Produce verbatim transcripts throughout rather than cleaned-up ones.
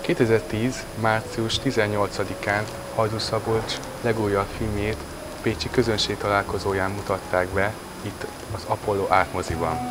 kétezer-tíz. március tizennyolcadikán Hajdú Szabolcs legújabb filmjét pécsi közönség találkozóján mutatták be itt az Apollo Art Moziban.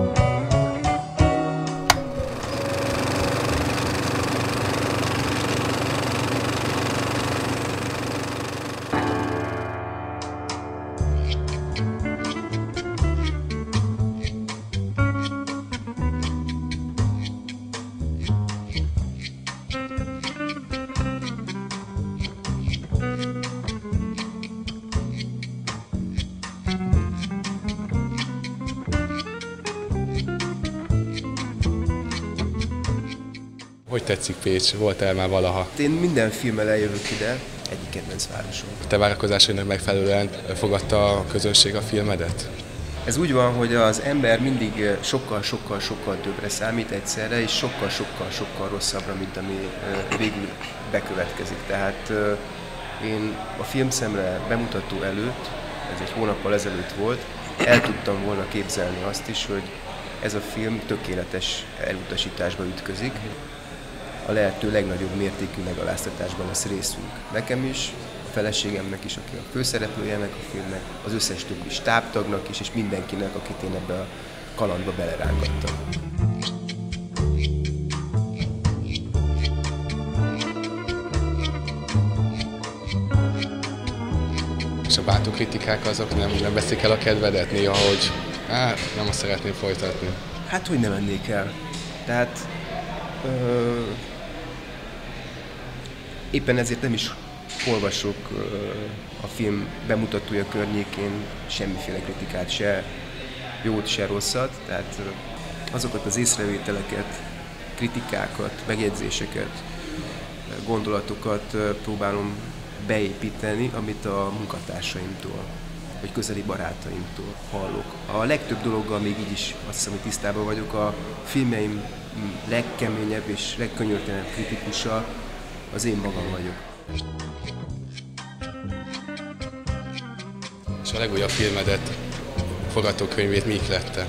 Hogy tetszik Pécs? Voltál már valaha? Én minden filmmel eljövök ide, egyik kedvenc városom. Te várakozásainak megfelelően fogadta a közönség a filmedet? Ez úgy van, hogy az ember mindig sokkal-sokkal-sokkal többre számít egyszerre, és sokkal-sokkal-sokkal rosszabbra, mint ami végül bekövetkezik. Tehát én a filmszemle bemutató előtt, ez egy hónappal ezelőtt volt, el tudtam volna képzelni azt is, hogy ez a film tökéletes elutasításba ütközik. A lehető legnagyobb mértékű megaláztatásban lesz részünk. Nekem is, a feleségemnek is, aki a főszereplőjének a filmnek, az összes többi stábtagnak is, és mindenkinek, akit én ebbe a kalandba belerángattam. És a bántó kritikák azok nem, nem veszik el a kedvedet néha, hogy á, nem azt szeretném folytatni? Hát, hogy nem mennék el. Tehát ö, éppen ezért nem is olvasok ö, a film bemutatója környékén semmiféle kritikát, se jót, se rosszat. Tehát ö, azokat az észrevételeket, kritikákat, megjegyzéseket, gondolatokat ö, próbálom beépíteni, amit a munkatársaimtól vagy közeli barátaimtól hallok. A legtöbb dologgal még így is azt hiszem, hogy tisztában vagyok. A filmjeim legkeményebb és legkönyörtelenebb kritikusa az én magam vagyok. És a legújabb filmedet, forgatókönyvét mi ihlette?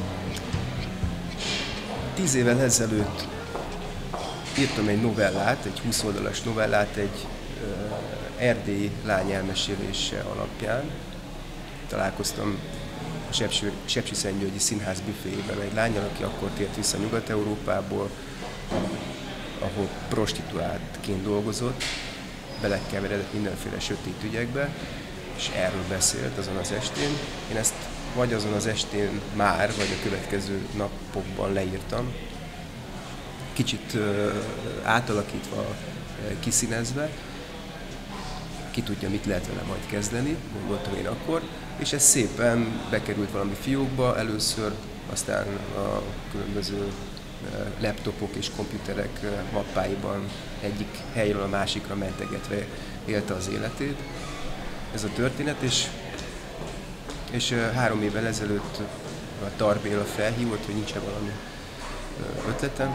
Tíz évvel ezelőtt írtam egy novellát, egy húsz oldalas novellát, egy uh, erdélyi lány elmesélése alapján. Találkoztam a Sepsiszentgyörgyi Színház büféjében egy lánnyal, aki akkor tért vissza Nyugat-Európából, ahol prostituáltként dolgozott, belekeveredett mindenféle sötét ügyekbe, és erről beszélt azon az estén. Én ezt vagy azon az estén már, vagy a következő napokban leírtam, kicsit uh, átalakítva, uh, kiszínezve. Ki tudja, mit lehet vele majd kezdeni, gondoltam én akkor, és ez szépen bekerült valami fiókba először, aztán a különböző laptopok és komputerek mappáiban egyik helyről a másikra mentegetve élte az életét. Ez a történet, és, és három évvel ezelőtt a Tar Béla felhívott, hogy nincs-e valami ötletem.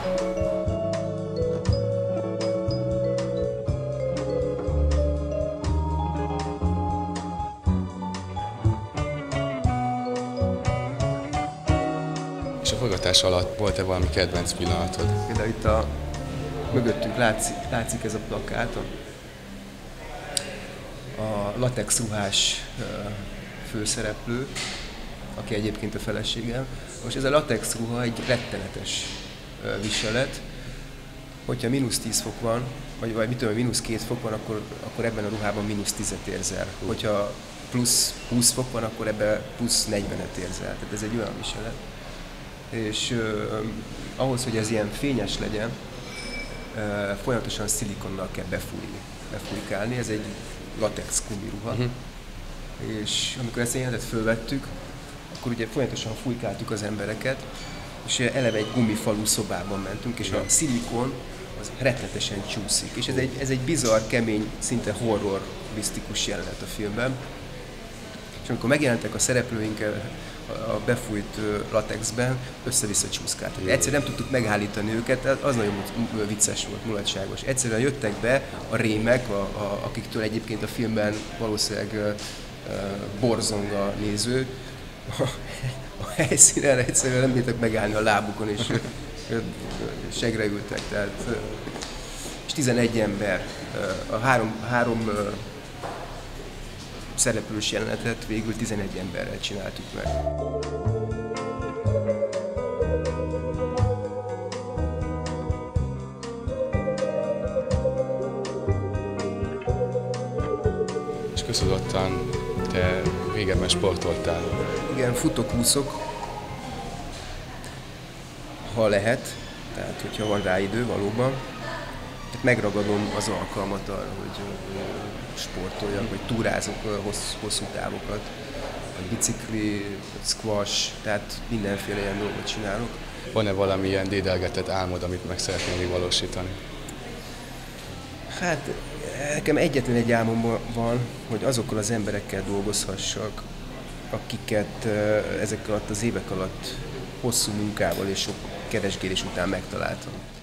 És a forgatás alatt volt-e valami kedvenc pillanatod? Például itt a mögöttünk látszik, látszik ez a plakát, a, a latex ruhás főszereplő, aki egyébként a feleségem. Most ez a latex ruha egy rettenetes viselet. Hogyha mínusz tíz fok van, vagy, vagy mit tudom, mínusz két fok van, akkor, akkor ebben a ruhában mínusz tízet érzel. Hogyha plusz húsz fok van, akkor ebben plusz negyvenet érzel. Tehát ez egy olyan viselet. És uh, ahhoz, hogy ez ilyen fényes legyen, uh, folyamatosan szilikonnal kell befújni, befújkálni. Ez egy latex gumiruha. Uh-huh. És amikor ezt a jelenetet fölvettük, akkor ugye folyamatosan fújkáltuk az embereket, és eleve egy gumifalú szobában mentünk, és a szilikon az rettenetesen csúszik. És ez egy, ez egy bizarr, kemény, szinte horror, misztikus jelenet a filmben. És amikor megjelentek a szereplőink a befújt latexben, össze-vissza csúszkáltak. Egyszerűen nem tudtuk megállítani őket, az nagyon vicces volt, mulatságos. Egyszerűen jöttek be a rémek, a, a, akiktől egyébként a filmben valószínűleg uh, borzong a néző, a, a helyszínen egyszerűen nem bírtak megállni a lábukon, és segre ültek. Tehát, tizenegy ember, a három, három szereplős jelenetet végül tizenegy emberrel csináltuk meg. És köztudottan te régebben sportoltál. Igen, futok, úszok, ha lehet, tehát hogyha van rá idő valóban. Tehát megragadom az alkalmat arra, hogy sportoljak, vagy túrázok hossz, hosszú távokat, vagy bicikli, squash, tehát mindenféle ilyen dolgot csinálok. Van-e valami ilyen dédelgetett álmod, amit meg szeretnél még valósítani? Hát nekem egyetlen egy álmom van, hogy azokkal az emberekkel dolgozhassak, akiket ezek alatt az évek alatt hosszú munkával és sok keresgélés után megtaláltam.